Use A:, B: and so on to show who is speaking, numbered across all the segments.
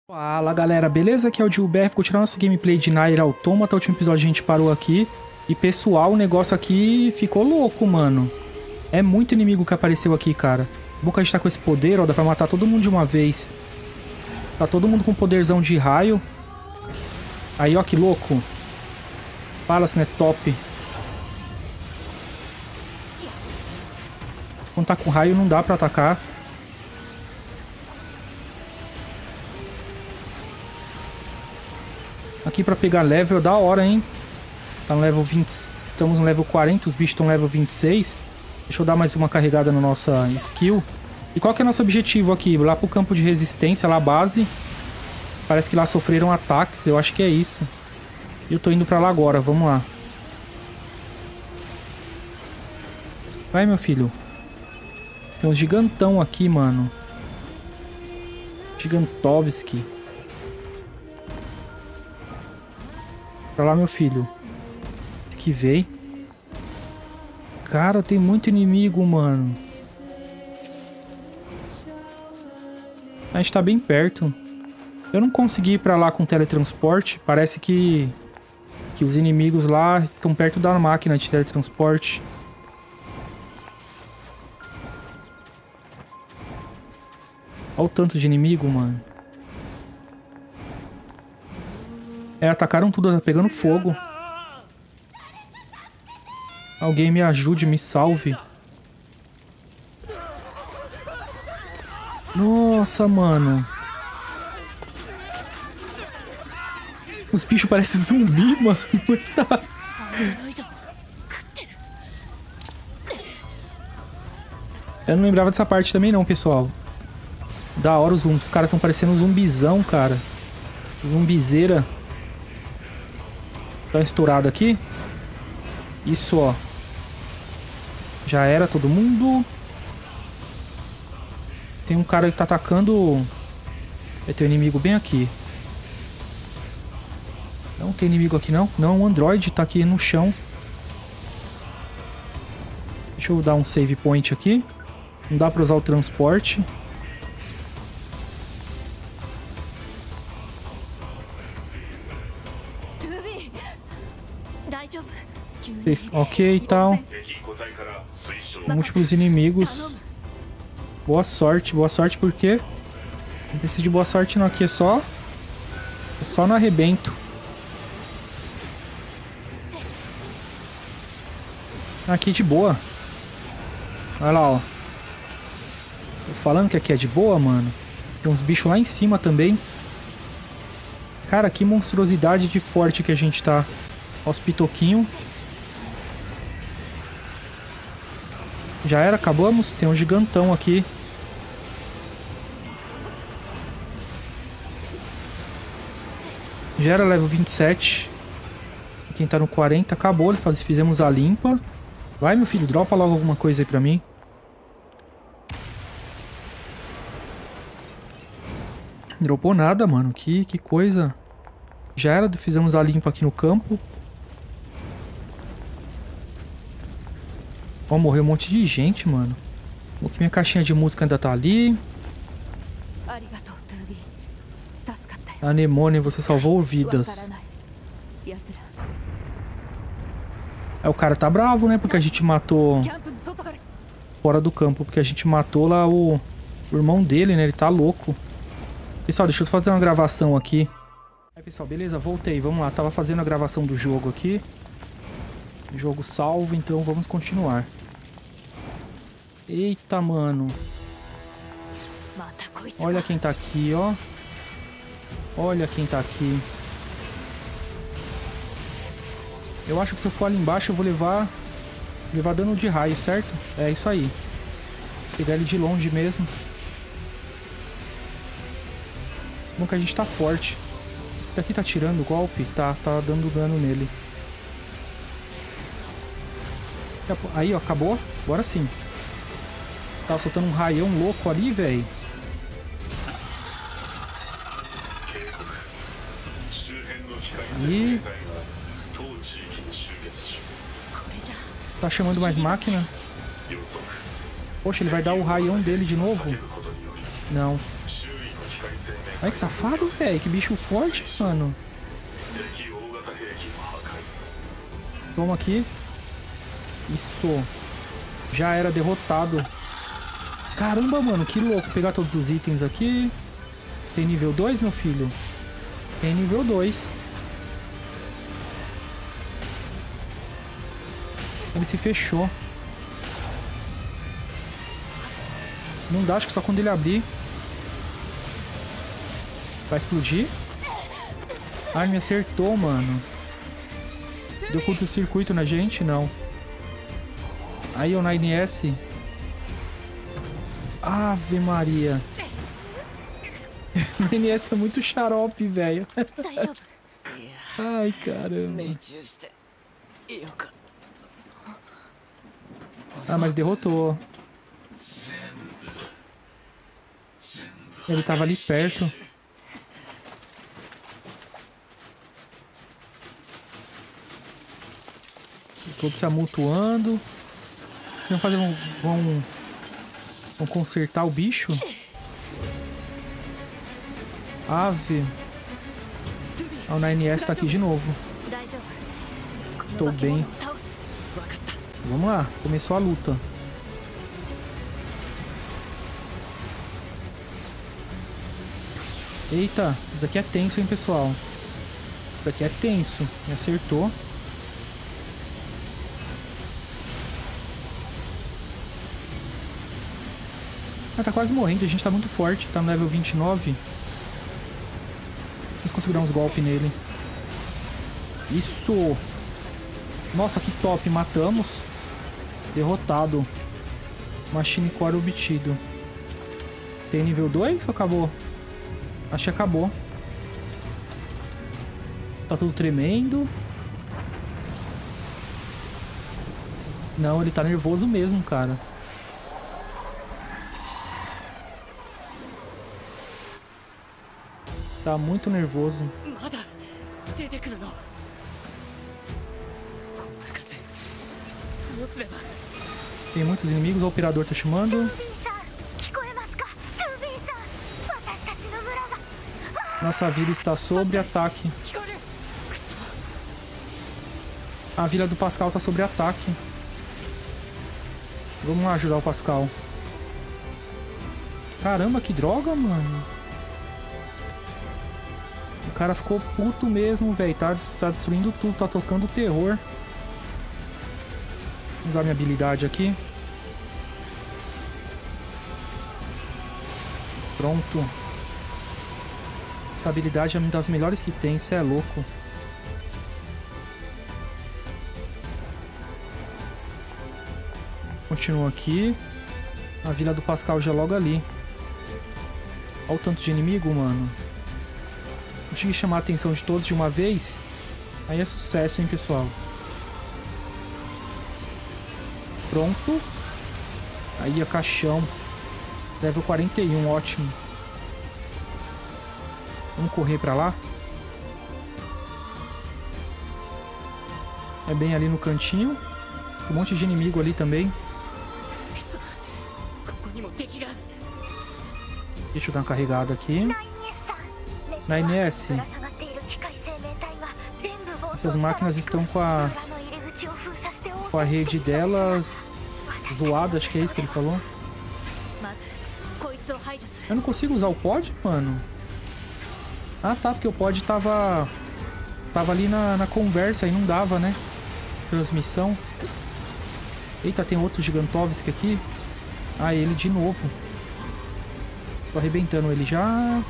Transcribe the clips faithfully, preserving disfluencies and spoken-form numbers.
A: Fala galera, beleza? Aqui é o Gilberto, continuando nosso gameplay de Nier Automata. No último episódio a gente parou aqui. E pessoal, o negócio aqui ficou louco, mano. É muito inimigo que apareceu aqui, cara. Bom que a gente tá com esse poder, ó, dá pra matar todo mundo de uma vez. Tá todo mundo com poderzão de raio. Aí, ó, que louco. Fala se não é top. Quando tá com raio não dá pra atacar. Aqui pra pegar level, da hora, hein? Tá no level vinte, estamos no level quarenta, os bichos estão no level vinte e seis. Deixa eu dar mais uma carregada na nossa skill. E qual que é o nosso objetivo aqui? Lá pro campo de resistência, lá a base. Parece que lá sofreram ataques, eu acho que é isso. E eu tô indo pra lá agora, vamos lá. Vai, meu filho. Tem um gigantão aqui, mano. Gigantovski. Pra lá, meu filho. Esquivei. Cara, tem muito inimigo, mano. A gente tá bem perto. Eu não consegui ir pra lá com teletransporte. Parece que... Que os inimigos lá estão perto da máquina de teletransporte. Olha o tanto de inimigo, mano. É, atacaram tudo, tá pegando fogo. Alguém me ajude, me salve. Nossa, mano. Os bichos parecem zumbi, mano. Eu não lembrava dessa parte também não, pessoal. Da hora os zumbis. Os caras estão parecendo um zumbizão, cara. Zumbizeira. Tá estourado aqui. Isso, ó. Já era todo mundo. Tem um cara que tá atacando. Vai ter um inimigo bem aqui. Não tem inimigo aqui não. Não, o Android tá aqui no chão. Deixa eu dar um save point aqui. Não dá pra usar o transporte. Ok e tal. Múltiplos inimigos. Boa sorte, boa sorte porque não preciso de boa sorte não, aqui é só É só no arrebento. Aqui de boa. Olha lá, ó. Tô falando que aqui é de boa, mano. Tem uns bichos lá em cima também. Cara, que monstruosidade de forte que a gente tá. Ó os pitoquinhos. Já era, acabamos. Tem um gigantão aqui. Já era level vinte e sete. Quem tá no quarenta, acabou. Faz, fizemos a limpa. Vai, meu filho, dropa logo alguma coisa aí pra mim. Dropou nada, mano. Que, que coisa. Já era, fizemos a limpa aqui no campo. Ó, morreu um monte de gente, mano. Bom, que minha caixinha de música ainda tá ali. Anemone, você salvou vidas. É, o cara tá bravo, né? Porque a gente matou... Fora do campo. Porque a gente matou lá o... o irmão dele, né? Ele tá louco. Pessoal, deixa eu fazer uma gravação aqui. Aí, pessoal, beleza? Voltei. Vamos lá. Tava fazendo a gravação do jogo aqui. Jogo salvo, então vamos continuar. Eita, mano. Olha quem tá aqui, ó. Olha quem tá aqui. Eu acho que se eu for ali embaixo eu vou levar... Levar dano de raio, certo? É isso aí. Pegar ele de longe mesmo. Bom que a gente tá forte. Esse daqui tá tirando o golpe? Tá, tá dando dano nele. Aí, ó, acabou. Agora sim. Tava soltando um raião louco ali, velho. E... Tá chamando mais máquina. Poxa, ele vai dar o raião dele de novo? Não. Olha que safado, velho. Que bicho forte, mano. Toma aqui. Isso. Já era derrotado. Caramba, mano. Que louco. Vou pegar todos os itens aqui. Tem nível dois, meu filho? Tem nível dois. Ele se fechou. Não dá, acho que só quando ele abrir. Vai explodir? Ai, me acertou, mano. Deu curto-circuito na gente? Não. Aí o nine S. Ave Maria. O nine S é muito xarope, velho. Ai, caramba. Ah, mas derrotou. Ele tava ali perto. Todos se amontoando. Vão fazer um. Vão. Vão consertar o bicho. Ave. Ah, o nine S tá aqui de novo. Estou bem. Vamos lá. Começou a luta. Eita. Isso daqui é tenso, hein, pessoal. Isso daqui é tenso. Me acertou. Ah, tá quase morrendo. A gente tá muito forte. Tá no level vinte e nove. Vamos conseguir dar uns golpes nele. Isso! Nossa, que top. Matamos. Derrotado. Machine Core obtido. Tem nível dois ou acabou? Acho que acabou. Tá tudo tremendo. Não, ele tá nervoso mesmo, cara. Tá muito nervoso. Tem muitos inimigos, o operador tá chamando. Nossa vila está sob ataque. A vila do Pascal tá sob ataque. Vamos lá ajudar o Pascal. Caramba, que droga, mano. O cara ficou puto mesmo, velho. Tá, tá destruindo tudo, tá tocando terror. Vou usar minha habilidade aqui. Pronto. Essa habilidade é uma das melhores que tem, isso é louco. Continua aqui. A vila do Pascal já logo ali. Olha o tanto de inimigo, mano. Consegui chamar a atenção de todos de uma vez. Aí é sucesso, hein, pessoal. Pronto. Aí é caixão. Level quarenta e um, ótimo. Vamos correr pra lá. É bem ali no cantinho. Tem um monte de inimigo ali também. Deixa eu dar uma carregada aqui. nine S. Essas máquinas estão com a com a rede delas zoada, acho que é isso que ele falou. Eu não consigo usar o pod, mano. Ah, tá, porque o pod tava tava ali na, na conversa e não dava, né? Transmissão. Eita, tem outro Gigantovski aqui. Ah, ele de novo. Tô arrebentando ele já.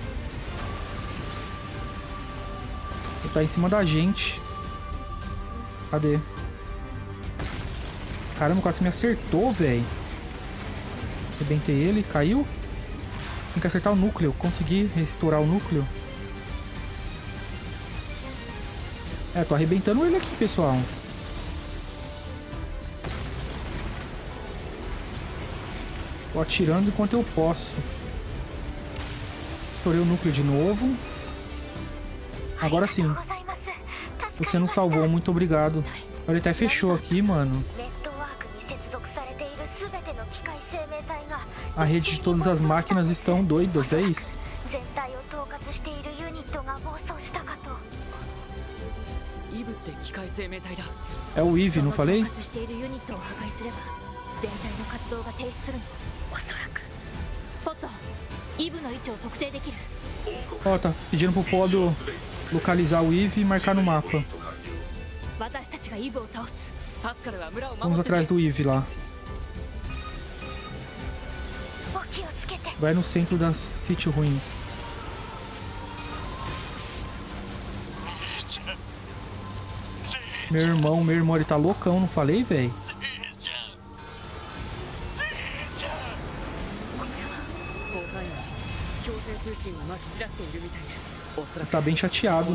A: Ele tá em cima da gente. Cadê? Caramba, quase me acertou, velho. Arrebentei ele, caiu. Tem que acertar o núcleo. Consegui restaurar o núcleo. É, tô arrebentando ele aqui, pessoal. Tô atirando enquanto eu posso. Estourei o núcleo de novo. Agora sim. Você nos salvou, muito obrigado. Ele até fechou aqui, mano. A rede de todas as máquinas estão doidas, é isso. É o Eve, não falei? Ó, tá pedindo pro Podo localizar o Eve e marcar no mapa. Vamos atrás do Eve lá. Vai no centro das City Ruins. Meu irmão, meu irmão, ele tá loucão, não falei, velho? Ele tá bem chateado.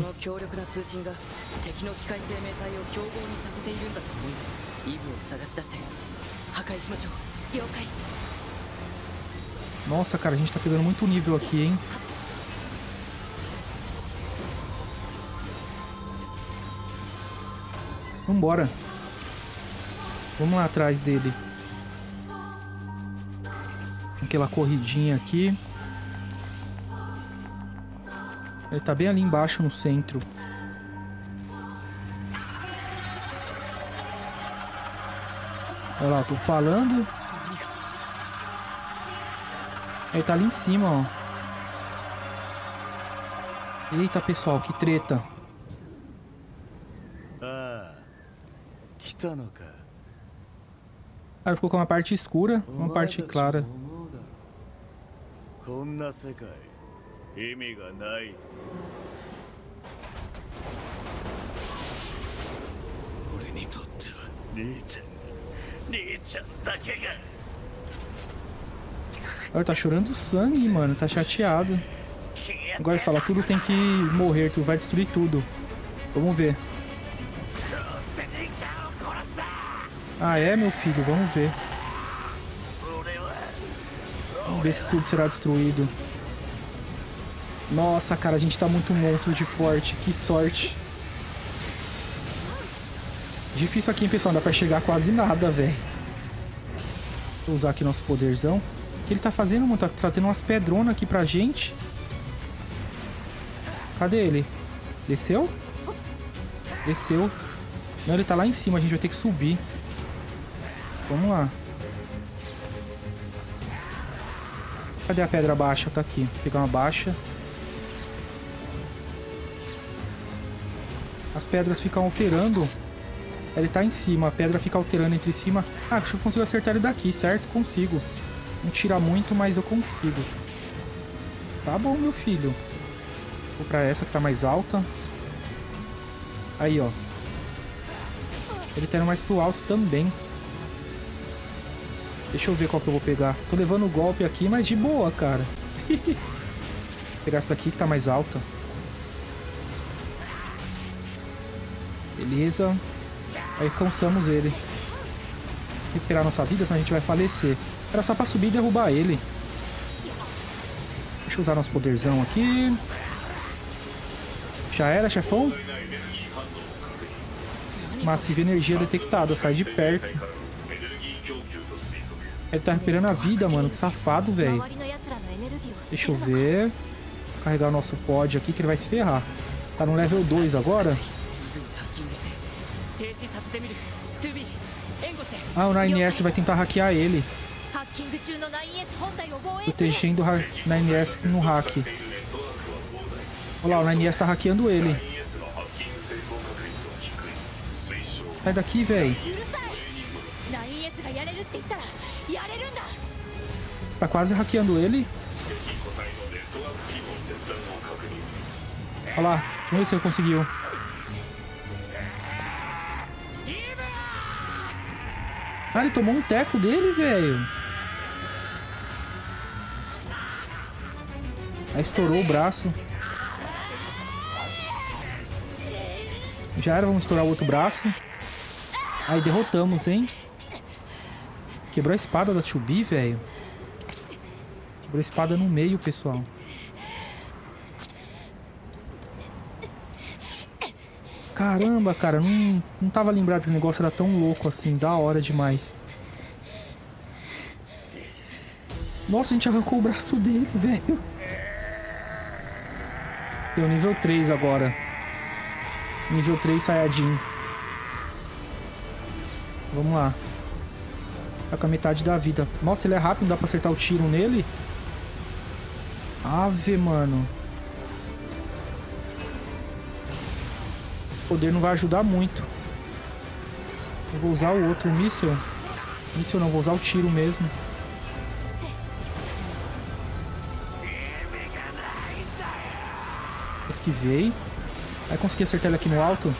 A: Nossa, cara, a gente tá pegando muito nível aqui, hein? Vambora. Vamos lá atrás dele. Aquela corridinha aqui. Ele tá bem ali embaixo no centro. Olha lá, tô falando. Ele tá ali em cima, ó. Eita, pessoal, que treta. Cara, ficou com uma parte escura, uma parte clara. Ele tá chorando sangue, mano. Tá chateado. Agora ele fala, tudo tem que morrer, tu vai destruir tudo. Vamos ver. Ah, é, meu filho? Vamos ver. Vamos ver se tudo será destruído. Nossa, cara, a gente tá muito monstro de forte. Que sorte. Difícil aqui, hein, pessoal? Não dá pra chegar quase nada, velho. Vou usar aqui nosso poderzão. O que ele tá fazendo, mano? Tá trazendo umas pedronas aqui pra gente. Cadê ele? Desceu? Desceu. Não, ele tá lá em cima. A gente vai ter que subir. Vamos lá. Cadê a pedra baixa? Tá aqui. Vou pegar uma baixa. As pedras ficam alterando. Ele tá em cima. A pedra fica alterando entre cima. Ah, acho que eu consigo acertar ele daqui, certo? Consigo. Não tira muito, mas eu consigo. Tá bom, meu filho. Vou pra essa que tá mais alta. Aí, ó. Ele tá indo mais pro alto também. Deixa eu ver qual que eu vou pegar. Tô levando o golpe aqui, mas de boa, cara. Vou pegar essa daqui que tá mais alta. Beleza. Aí cansamos ele. Recuperar nossa vida, senão a gente vai falecer. Era só pra subir e derrubar ele. Deixa eu usar nosso poderzão aqui. Já era, chefão? Massiva energia detectada. Sai de perto. Ele tá recuperando a vida, mano. Que safado, velho. Deixa eu ver. Vou carregar o nosso pod aqui que ele vai se ferrar. Tá no level dois agora. Ah, o nine S vai tentar hackear ele. Protegendo o nine S no hack. Olha lá, o nine S tá hackeando ele. Sai daqui, velho. Tá quase hackeando ele. Olha lá, vamos ver se ele conseguiu. Ah, ele tomou um teco dele, velho. Aí estourou o braço. Já era, vamos estourar o outro braço. Aí derrotamos, hein? Quebrou a espada da two B, velho. Quebrou a espada no meio, pessoal. Caramba, cara. Não, não tava lembrado que esse negócio era tão louco assim. Da hora demais. Nossa, a gente arrancou o braço dele, velho. Deu nível três agora. Nível três Saiyajin. Vamos lá. Tá com a metade da vida. Nossa, ele é rápido, não dá pra acertar o tiro nele. Ave, mano. Esse poder não vai ajudar muito. Eu vou usar o outro, o míssil. Míssil não, vou usar o tiro mesmo. Esquivei. Vai conseguir acertar ele aqui no alto.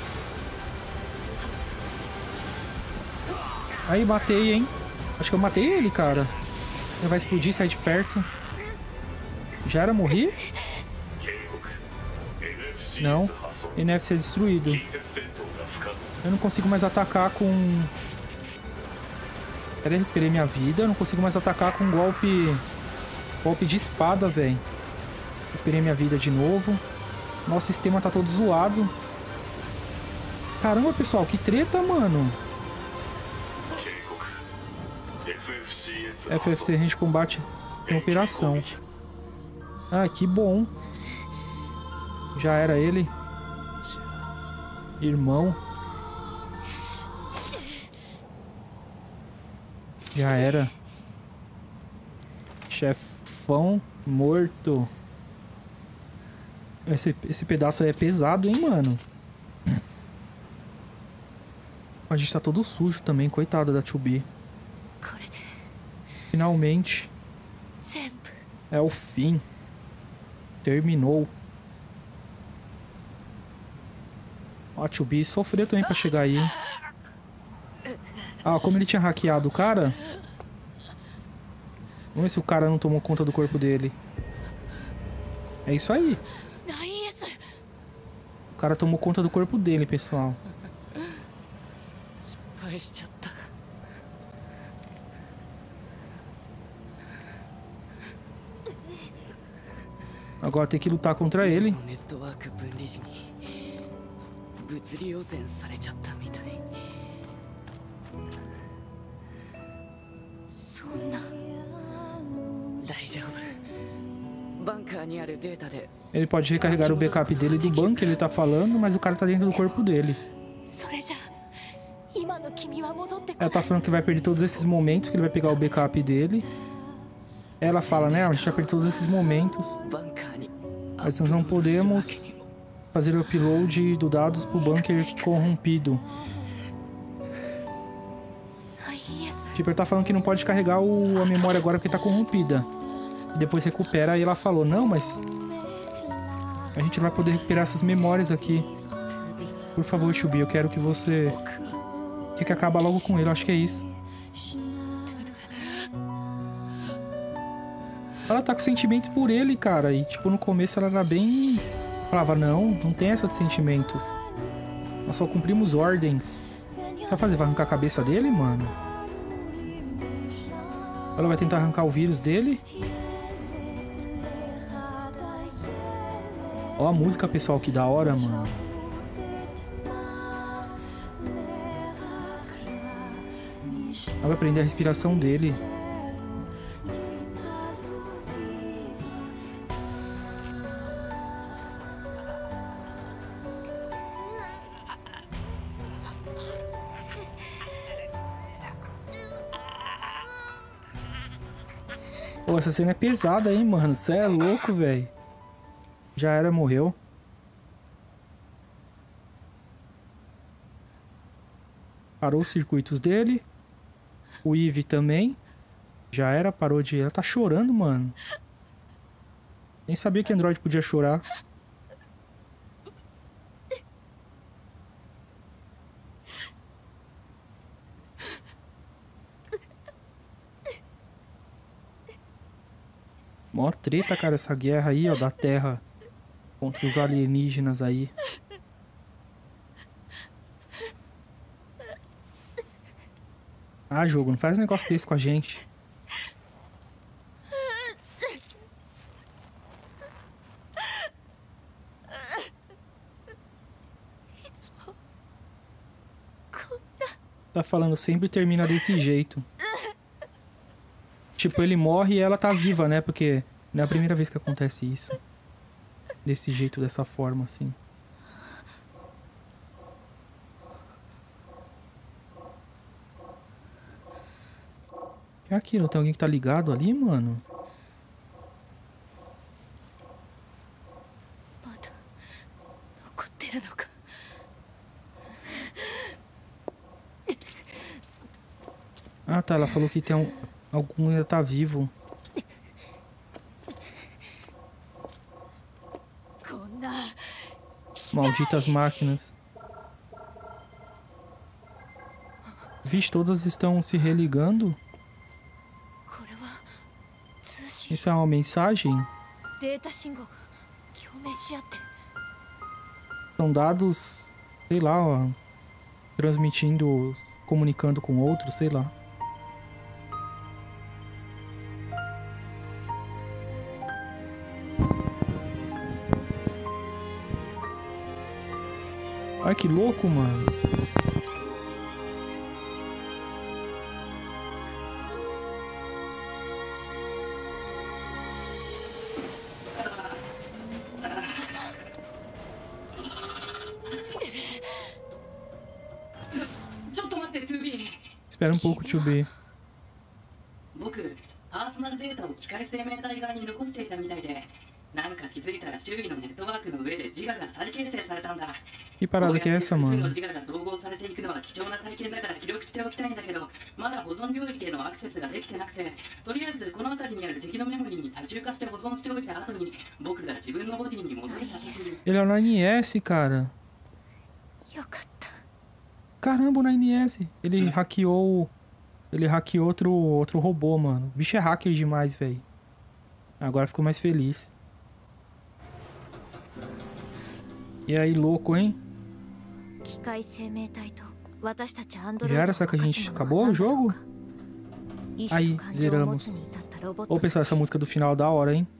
A: Aí, matei, hein. Acho que eu matei ele, cara. Ele vai explodir, sair de perto. Já era, morri? Não. N F C destruído. Eu não consigo mais atacar com... Pera aí, recuperei minha vida. Eu não consigo mais atacar com golpe... Golpe de espada, velho. Recuperei minha vida de novo. Nosso sistema tá todo zoado. Caramba, pessoal, que treta, mano. F F C, range de combate em operação. Ah, que bom. Já era ele. Irmão. Já era. Chefão morto. Esse, esse pedaço aí é pesado, hein, mano. A gente tá todo sujo também, coitada da dois B. Finalmente. É o fim. Terminou. Ó, a dois B sofreu também pra chegar aí, hein? Ah, como ele tinha hackeado o cara. Vamos ver se o cara não tomou conta do corpo dele. É isso aí. O cara tomou conta do corpo dele, pessoal. Agora tem que lutar contra ele. Ele pode recarregar o backup dele do banco, ele tá falando, mas o cara tá dentro do corpo dele. Ela tá falando que vai perder todos esses momentos, que ele vai pegar o backup dele. Ela fala, né? A gente vai perder todos esses momentos. Mas nós não podemos fazer o upload do dados pro bunker corrompido. Tipo, ele tá falando que não pode carregar o, a memória agora porque tá corrompida. E depois recupera, aí ela falou, não, mas... A gente não vai poder recuperar essas memórias aqui. Por favor, dois B, eu quero que você... Quer que acaba logo com ele, eu acho que é isso. Ela tá com sentimentos por ele, cara. E, tipo, no começo ela era bem... Falava, não, não tem essa de sentimentos. Nós só cumprimos ordens. O que vai fazer? Vai arrancar a cabeça dele, mano? Ela vai tentar arrancar o vírus dele. Ó a música, pessoal, que da hora, mano. Ela vai prender a respiração dele. Pô, essa cena é pesada, hein, mano? Você é louco, velho. Já era, morreu. Parou os circuitos dele. O Eve também. Já era, parou de... Ela tá chorando, mano. Nem sabia que Android podia chorar. Mó treta, cara, essa guerra aí, ó, da Terra contra os alienígenas aí. Ah, jogo, não faz um negócio desse com a gente. Tá falando, sempre termina desse jeito. Tipo, ele morre e ela tá viva, né? Porque não é a primeira vez que acontece isso. Desse jeito, dessa forma, assim. aqui? Não tem alguém que tá ligado ali, mano? Ah, tá. Ela falou que tem um... algum ainda tá vivo. Malditas máquinas. Vixe, todas estão se religando? Isso é uma mensagem? São dados, sei lá, ó, transmitindo, comunicando com outros, sei lá. Ai, que louco, mano. Espera um pouco, two B. Que parada que é essa, mano? Ele é o nine S, cara. Caramba, o nine S. Ele hackeou... Ele hackeou outro, outro robô, mano. O bicho é hacker demais, velho. Agora ficou mais feliz. E aí, louco, hein? Já era? Será que a gente acabou o jogo? Aí, zeramos. Ô, pessoal, essa música do final é da hora, hein?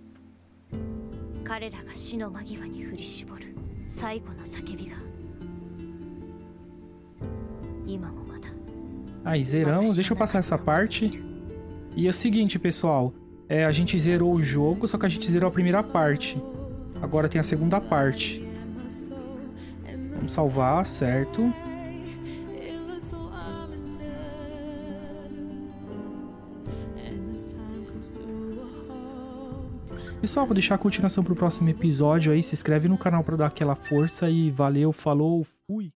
A: Aí, zeramos. Deixa eu passar essa parte. E é o seguinte, pessoal. É, a gente zerou o jogo, só que a gente zerou a primeira parte. Agora tem a segunda parte. Vamos salvar, certo? Pessoal, vou deixar a continuação pro próximo episódio aí. Se inscreve no canal pra dar aquela força e valeu, falou, fui!